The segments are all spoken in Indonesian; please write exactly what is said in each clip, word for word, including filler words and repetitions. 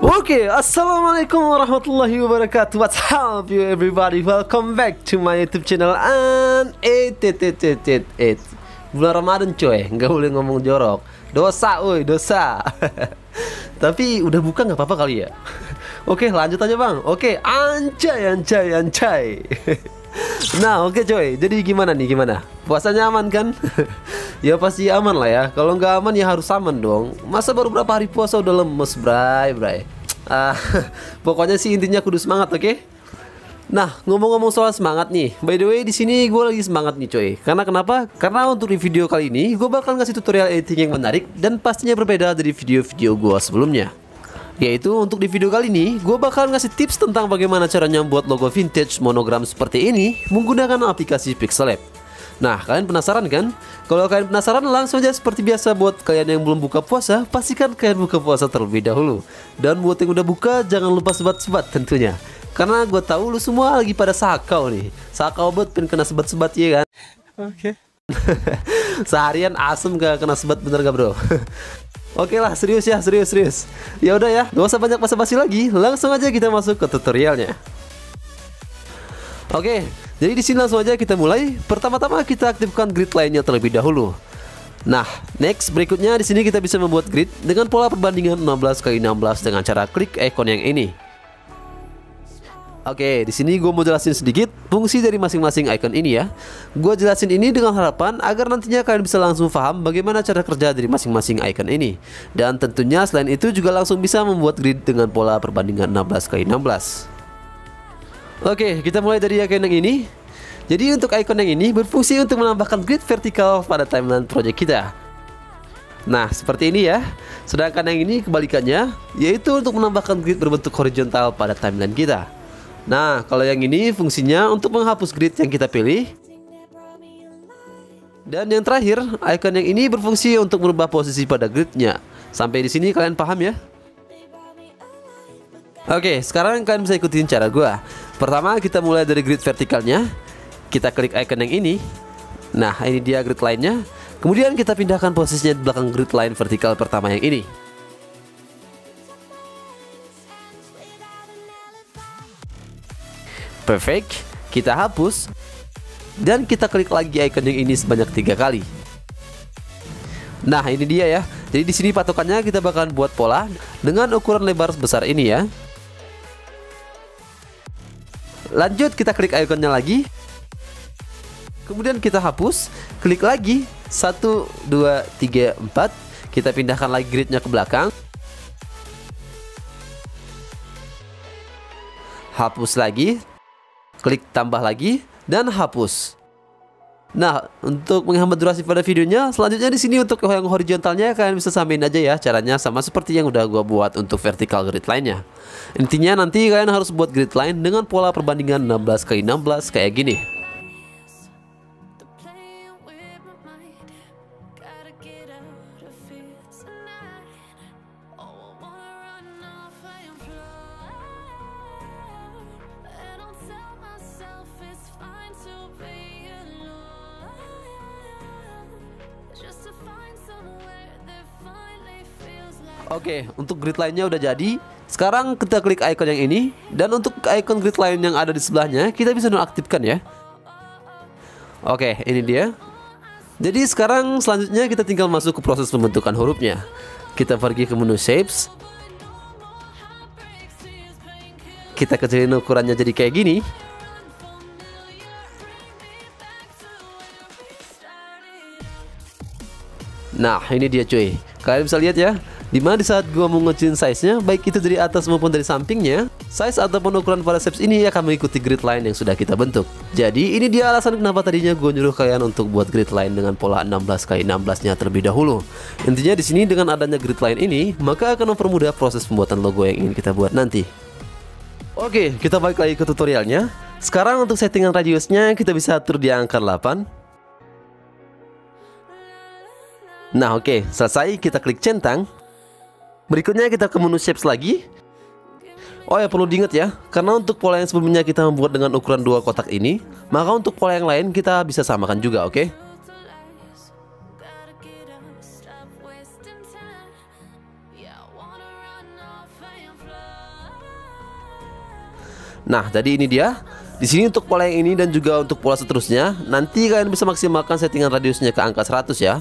Oke, assalamualaikum warahmatullahi wabarakatuh. What's up you everybody? Welcome back to my YouTube channel. And it it it it it, it. Bulan Ramadan coy, nggak boleh ngomong jorok. Dosa, woi dosa. Tapi udah buka nggak apa-apa kali ya. Oke, lanjut aja bang. Oke, anjay anjay anjay. Nah oke coy, jadi gimana nih gimana? Puasanya aman kan? Ya pasti aman lah ya. Kalau nggak aman ya harus aman dong. Masa baru berapa hari puasa udah lemes bray bray. Ah, pokoknya sih intinya kudu semangat, oke? Okay? Nah ngomong-ngomong soal semangat nih, by the way di sini gue lagi semangat nih coy. Karena kenapa? Karena untuk di video kali ini gue bakal ngasih tutorial editing yang menarik dan pastinya berbeda dari video-video gue sebelumnya. Yaitu untuk di video kali ini gue bakal ngasih tips tentang bagaimana caranya membuat logo vintage monogram seperti ini menggunakan aplikasi Pixellab. Nah kalian penasaran kan? Kalau kalian penasaran langsung aja seperti biasa, buat kalian yang belum buka puasa pastikan kalian buka puasa terlebih dahulu. Dan buat yang udah buka jangan lupa sebat-sebat tentunya. Karena gue tahu lu semua lagi pada sakau nih. Sakau banget pengen kena sebat-sebat ya kan? Oke. Okay. Seharian asem gak kena sebat, bener gak bro? Oke lah, serius ya, serius serius. Ya udah ya, gak usah banyak basa-basi lagi, langsung aja kita masuk ke tutorialnya. Oke, jadi di sini langsung aja kita mulai. Pertama-tama kita aktifkan grid line-nya terlebih dahulu. Nah, next berikutnya di sini kita bisa membuat grid dengan pola perbandingan enam belas kali enam belas dengan cara klik icon yang ini. Oke, di sini gue mau jelasin sedikit fungsi dari masing-masing icon ini ya. Gue jelasin ini dengan harapan agar nantinya kalian bisa langsung paham bagaimana cara kerja dari masing-masing icon ini. Dan tentunya selain itu juga langsung bisa membuat grid dengan pola perbandingan enam belas kali enam belas. Oke, kita mulai dari icon yang ini. Jadi untuk icon yang ini berfungsi untuk menambahkan grid vertikal pada timeline project kita. Nah, seperti ini ya. Sedangkan yang ini kebalikannya, yaitu untuk menambahkan grid berbentuk horizontal pada timeline kita. Nah, kalau yang ini fungsinya untuk menghapus grid yang kita pilih. Dan yang terakhir, icon yang ini berfungsi untuk merubah posisi pada gridnya. Sampai di sini kalian paham ya? Oke, sekarang kalian bisa ikutin cara gua. Pertama, kita mulai dari grid vertikalnya. Kita klik icon yang ini. Nah, ini dia grid line-nya. Kemudian kita pindahkan posisinya di belakang grid line vertikal pertama yang ini. Perfect, kita hapus. Dan kita klik lagi icon yang ini sebanyak tiga kali. Nah, ini dia ya. Jadi di sini patokannya kita bakalan buat pola dengan ukuran lebar sebesar ini ya. Lanjut kita klik ikonnya lagi. Kemudian kita hapus, klik lagi satu, dua, tiga, empat. Kita pindahkan lagi gridnya ke belakang. Hapus lagi. Klik tambah lagi dan hapus. Nah, untuk menghemat durasi pada videonya, selanjutnya di sini untuk yang horizontalnya kalian bisa samain aja ya caranya sama seperti yang udah gua buat untuk vertical grid line-nya. Intinya nanti kalian harus buat grid line dengan pola perbandingan enam belas kali enam belas kayak gini. Oke, untuk grid line-nya udah jadi. Sekarang kita klik icon yang ini. Dan untuk icon grid line yang ada di sebelahnya, kita bisa nonaktifkan ya. Oke, ini dia. Jadi sekarang selanjutnya kita tinggal masuk ke proses pembentukan hurufnya. Kita pergi ke menu shapes. Kita kecilin ukurannya jadi kayak gini. Nah, ini dia cuy. Kalian bisa lihat ya. Dimana di saat gua mau ngecilin size-nya, baik itu dari atas maupun dari sampingnya, size ataupun ukuran pada shapes ini akan mengikuti grid line yang sudah kita bentuk. Jadi ini dia alasan kenapa tadinya gua nyuruh kalian untuk buat grid line dengan pola enam belas kali enam belas-nya terlebih dahulu. Intinya di sini dengan adanya grid line ini, maka akan mempermudah proses pembuatan logo yang ingin kita buat nanti. Oke, kita balik lagi ke tutorialnya. Sekarang untuk settingan radiusnya kita bisa atur di angka delapan. Nah oke, selesai, kita klik centang. Berikutnya kita ke menu shapes lagi. Oh ya, perlu diingat ya, karena untuk pola yang sebelumnya kita membuat dengan ukuran dua kotak ini, maka untuk pola yang lain kita bisa samakan juga, oke? Nah, jadi ini dia. Di sini untuk pola yang ini dan juga untuk pola seterusnya, nanti kalian bisa maksimalkan settingan radiusnya ke angka seratus ya.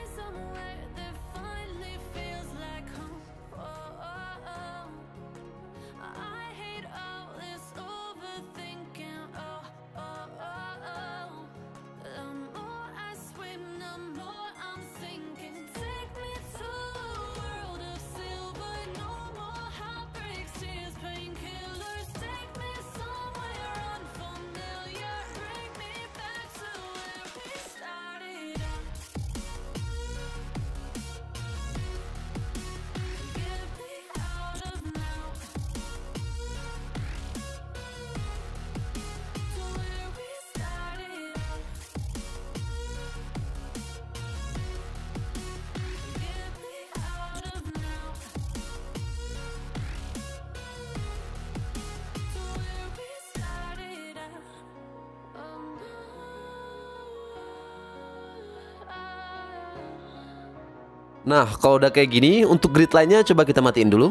Nah, kalau udah kayak gini, untuk grid lainnya coba kita matiin dulu.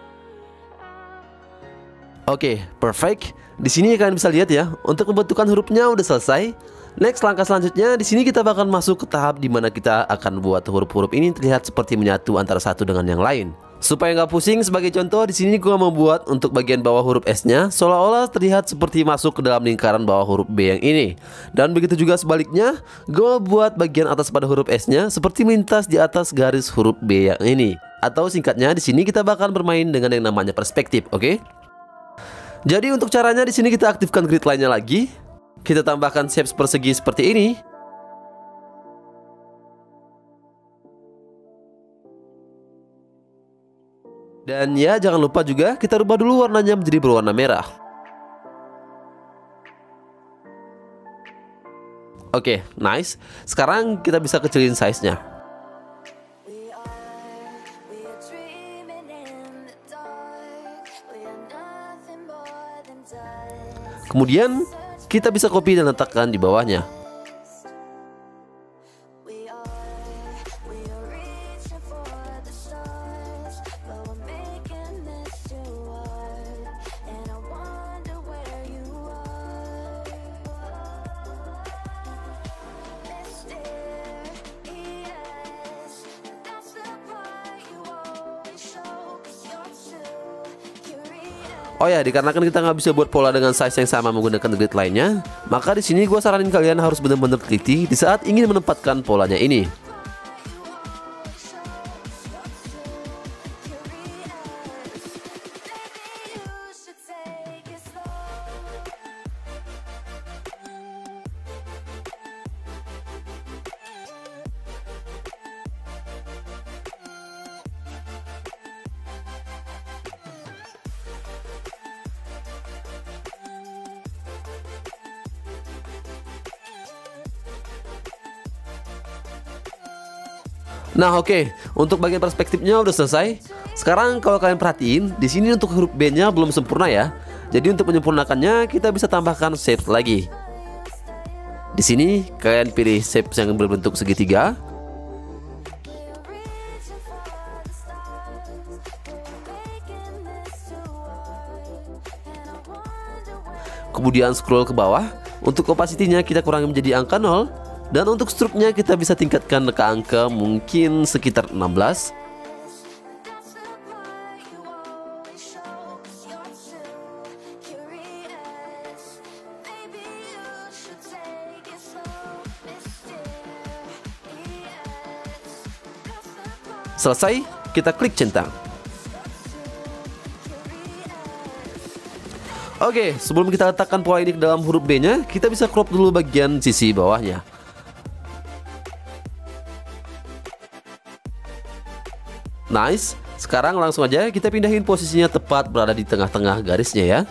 Oke, perfect. Di sini kalian bisa lihat ya, untuk pembentukan hurufnya udah selesai. Next, langkah selanjutnya di sini kita bakal masuk ke tahap di mana kita akan buat huruf-huruf ini terlihat seperti menyatu antara satu dengan yang lain. Supaya nggak pusing, sebagai contoh di sini gua mau buat untuk bagian bawah huruf S-nya seolah-olah terlihat seperti masuk ke dalam lingkaran bawah huruf B yang ini. Dan begitu juga sebaliknya, gua buat bagian atas pada huruf S-nya seperti melintas di atas garis huruf B yang ini. Atau singkatnya di sini kita bakal bermain dengan yang namanya perspektif, oke? Okay? Jadi untuk caranya di sini kita aktifkan grid lainnya lagi. Kita tambahkan shape persegi seperti ini. Dan ya jangan lupa juga kita rubah dulu warnanya menjadi berwarna merah. Oke, nice. Sekarang kita bisa kecilin size-nya. Kemudian kita bisa copy dan letakkan di bawahnya. Oh ya, dikarenakan kita nggak bisa buat pola dengan size yang sama menggunakan grid lainnya, maka di sini gue saranin kalian harus benar-benar teliti di saat ingin menempatkan polanya ini. Nah oke, okay. Untuk bagian perspektifnya udah selesai. Sekarang kalau kalian perhatiin, di sini untuk huruf B-nya belum sempurna ya. Jadi untuk menyempurnakannya kita bisa tambahkan shape lagi. Di sini kalian pilih shape yang berbentuk segitiga. Kemudian scroll ke bawah. Untuk opacity-nya kita kurangi menjadi angka nol. Dan untuk struknya kita bisa tingkatkan ke angka mungkin sekitar enam belas. Selesai, kita klik centang. Oke, sebelum kita letakkan pola ini ke dalam huruf B-nya, kita bisa crop dulu bagian sisi bawahnya. Nice, sekarang langsung aja kita pindahin posisinya tepat berada di tengah-tengah garisnya ya.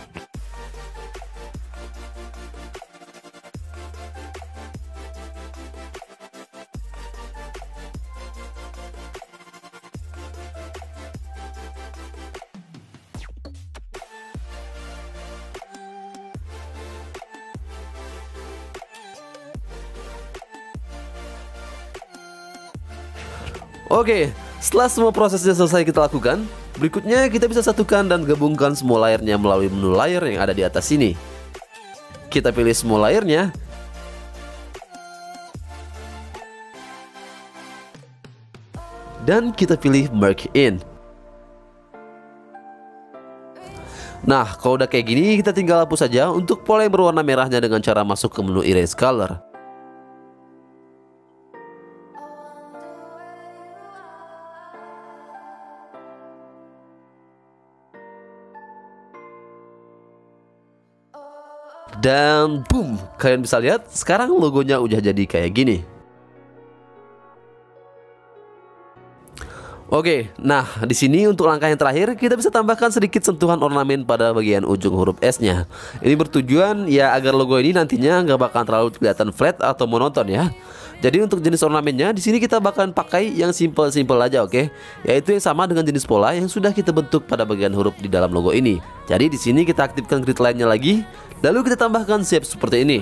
Oke, setelah semua prosesnya selesai kita lakukan, Berikutnya kita bisa satukan dan gabungkan semua layernya melalui menu layer yang ada di atas sini. Kita pilih semua layernya. Dan kita pilih Merge In. Nah, kalau udah kayak gini, kita tinggal hapus saja untuk pola yang berwarna merahnya dengan cara masuk ke menu Erase Color. Dan boom, kalian bisa lihat sekarang logonya udah jadi kayak gini. Oke, nah di sini untuk langkah yang terakhir kita bisa tambahkan sedikit sentuhan ornamen pada bagian ujung huruf S-nya. Ini bertujuan ya agar logo ini nantinya nggak bakal terlalu kelihatan flat atau monoton ya. Jadi untuk jenis ornamennya di sini kita bakalan pakai yang simple-simple aja, oke? Yaitu yang sama dengan jenis pola yang sudah kita bentuk pada bagian huruf di dalam logo ini. Jadi di sini kita aktifkan grid line-nya lagi, lalu kita tambahkan shape seperti ini.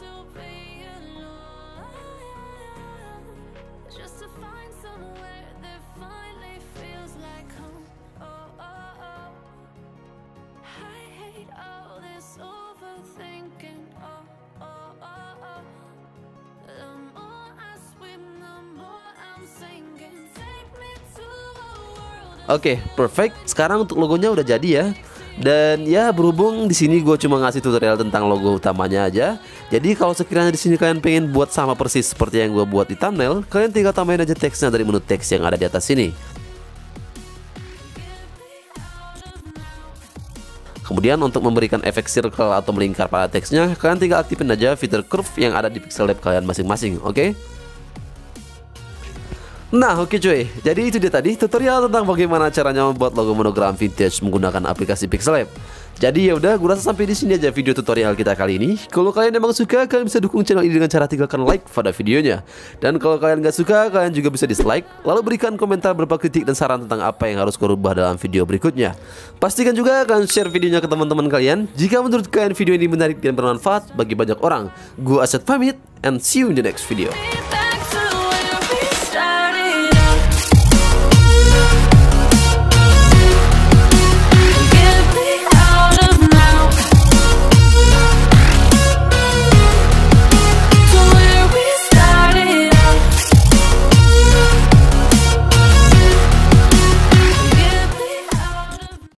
Oke, okay, perfect. Sekarang untuk logonya udah jadi ya. Dan ya berhubung di sini gue cuma ngasih tutorial tentang logo utamanya aja. Jadi kalau sekiranya di sini kalian pengen buat sama persis seperti yang gue buat di thumbnail, kalian tinggal tambahin aja teksnya dari menu teks yang ada di atas sini. Kemudian untuk memberikan efek circle atau melingkar pada teksnya, kalian tinggal aktifin aja fitur curve yang ada di pixel lab kalian masing-masing, oke? Okay? Nah oke cuy, jadi itu dia tadi tutorial tentang bagaimana caranya membuat logo monogram vintage menggunakan aplikasi Pixel Lab. Jadi ya udah, gue rasa sampai di sini aja video tutorial kita kali ini. Kalau kalian emang suka, kalian bisa dukung channel ini dengan cara tinggalkan like pada videonya. Dan kalau kalian gak suka, kalian juga bisa dislike, lalu berikan komentar berupa kritik dan saran tentang apa yang harus gue rubah dalam video berikutnya. Pastikan juga kalian share videonya ke teman-teman kalian jika menurut kalian video ini menarik dan bermanfaat bagi banyak orang. Gue Asad pamit, and see you in the next video.